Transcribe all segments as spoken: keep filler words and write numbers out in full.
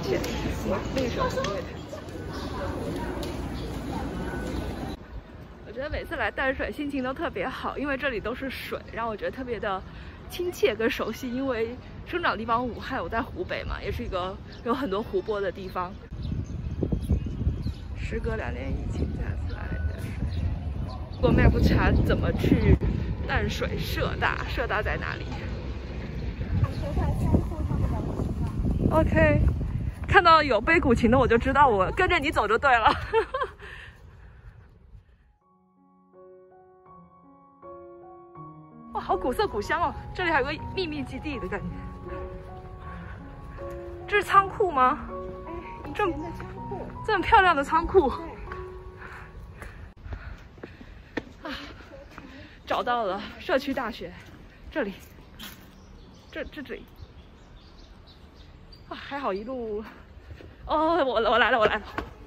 线，哇，那个时候不会弹。我觉得每次来淡水心情都特别好，因为这里都是水，让我觉得特别的亲切跟熟悉。因为生长地方武汉，我在湖北嘛，也是一个有很多湖泊的地方。时隔两年疫情，再次来淡水。如果 map 查怎么去淡水社大，社大在哪里？ OK， 看到有背古琴的，我就知道我跟着你走就对了。哇，好古色古香哦！这里还有个秘密基地的感觉。这是仓库吗？哎，这么这么漂亮的仓库。啊，找到了社区大学，这里，这这这里。 啊，还好一路，哦，我我来了，我来了。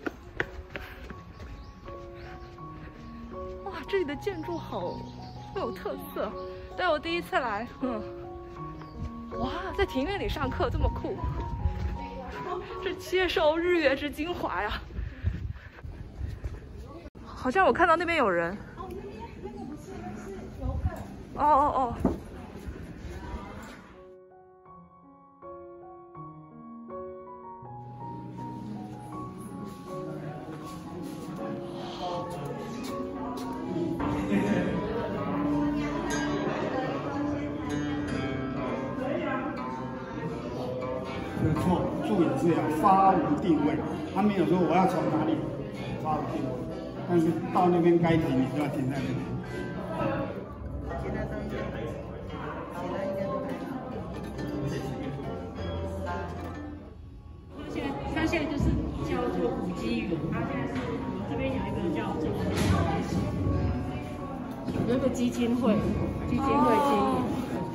哇，这里的建筑好很有特色，对我第一次来，嗯，哇，在庭院里上课这么酷，这接受日月之精华呀。好像我看到那边有人。哦哦哦。 没错，住也是要发无定位，他没有说我要从哪里发无定位，但是到那边该停你就要停在那边。停在中间，其他应该都还好。 现在它现在就是叫做古迹园，它现在是这边有一个叫做有一个基金会，基金会经营。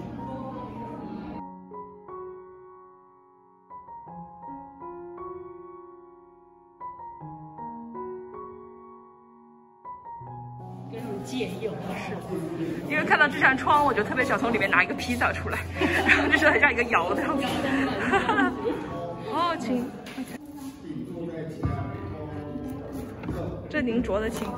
借用是， 因为看到这扇窗，我就特别想从里面拿一个披萨出来，然后就是很像一个窑的样子。哦，请，这您酌的请。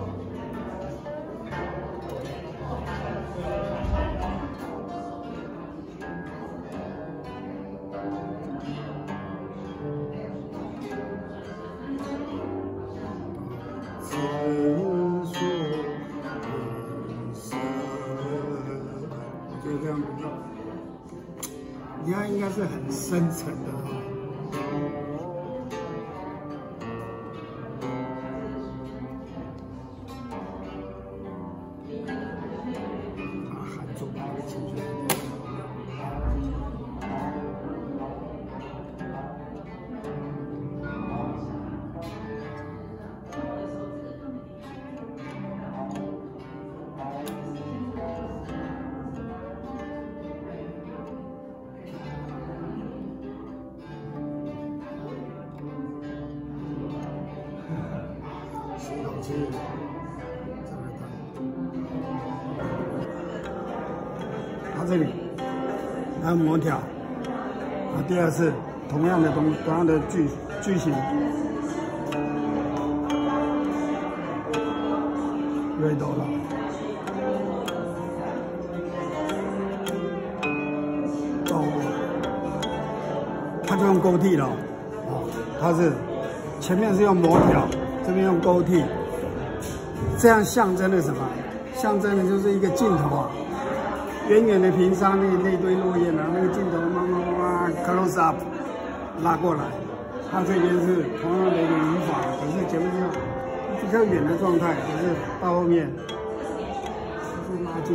这样子，你看应该是很深沉的哈。啊，含住那个情绪。吸口气，再来看，它这里还有模条，啊，第二次同样的东同样的句句型，瑞多了，到它就用勾替了，啊，它是前面是用模条。 这边用勾替，这样象征了什么？象征的就是一个镜头啊，远远的屏山那那堆落叶啊，那个镜头慢慢慢慢 close up 拉过来，它这边是同样的一个语法，可是前面是比较远的状态，可是到后面就是拉近。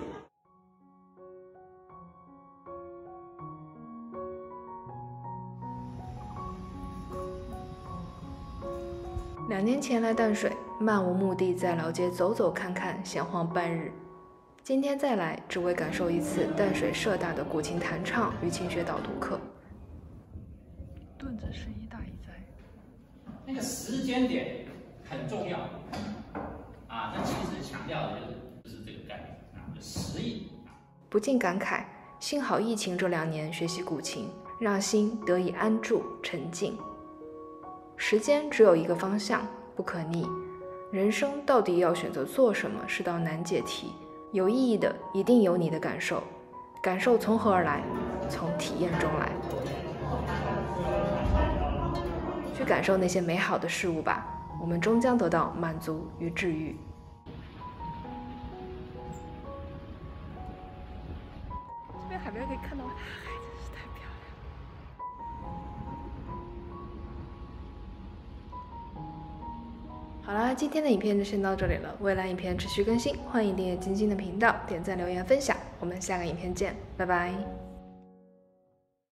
两年前来淡水，漫无目的在老街走走看看，闲晃半日。今天再来，只为感受一次淡水社大的古琴弹唱与琴学导读课。 盾子是一大一灾， 那个时间点很重要啊。那其实强调的就是就是这个概念啊，就时意。 不禁感慨，幸好疫情这两年学习古琴， 让心得以安住沉静。时间只有一个方向，不可逆。人生到底要选择做什么是道难解题，有意义的一定有你的感受，感受从何而来？从体验中来。去感受那些美好的事物吧，我们终将得到满足与治愈。 这边海边可以看到海，真是太漂亮了。 好啦，今天的影片就先到这里了，未来影片持续更新，欢迎订阅晶晶的频道，点赞、留言、分享，我们下个影片见，拜拜。